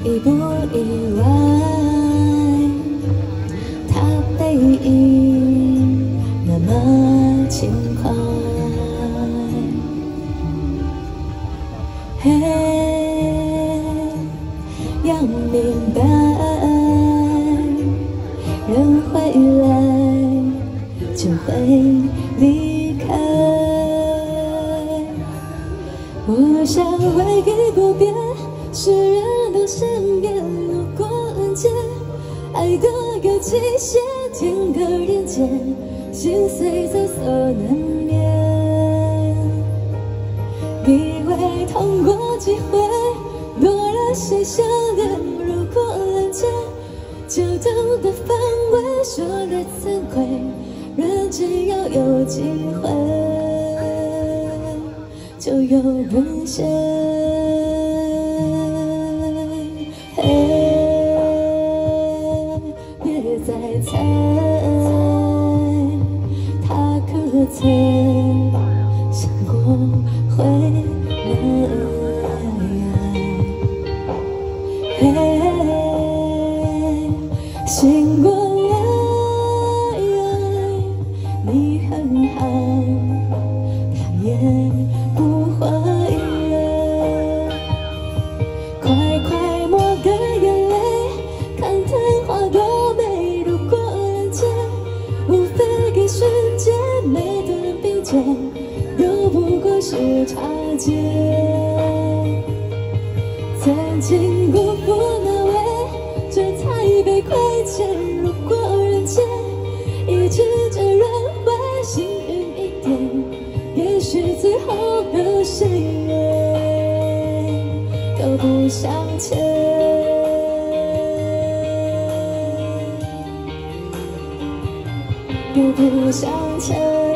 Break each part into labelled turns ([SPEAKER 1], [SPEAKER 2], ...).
[SPEAKER 1] 意不意外？他背影那么轻快，嘿，要明白，人会来，就会离开。我想唯一不变是人到身边路过人间，爱的有极限，天隔人间，心碎在所难免。以为痛过几回，多了些想念。如果人间就懂得防卫，说的惭愧，人只要有机会，就有人先。嘿，别再猜，他可曾想过会来？嘿，醒过来，你很好，他也不怀疑。快快抹干眼泪，看昙花多美，路过人间，无非给瞬间美的人并肩，又不过是擦肩。曾经辜负那位，这才被亏欠。路过人间，一直在轮回，幸运一点，也许最后的谁都不向前，都不向前。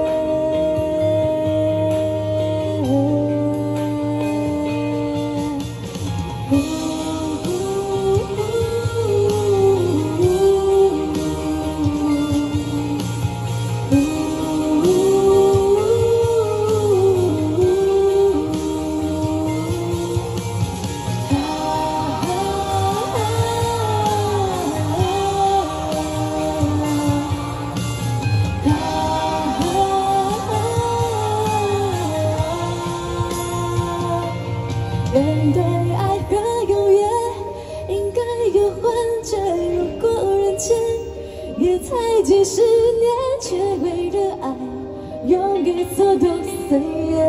[SPEAKER 1] 面对爱和永远，应该有幻觉。如果人间也才几十年，却为了爱用给蹉跎岁月。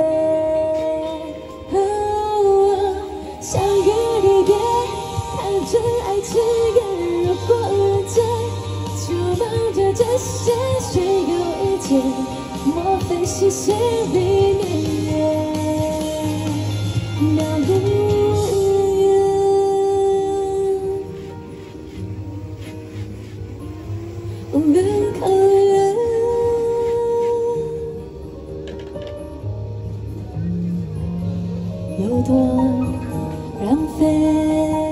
[SPEAKER 1] 相遇离别，看真爱迟延。如果人间就忙着这些，却有一件，莫非是谁里面？那不远，很可怜，有多浪费。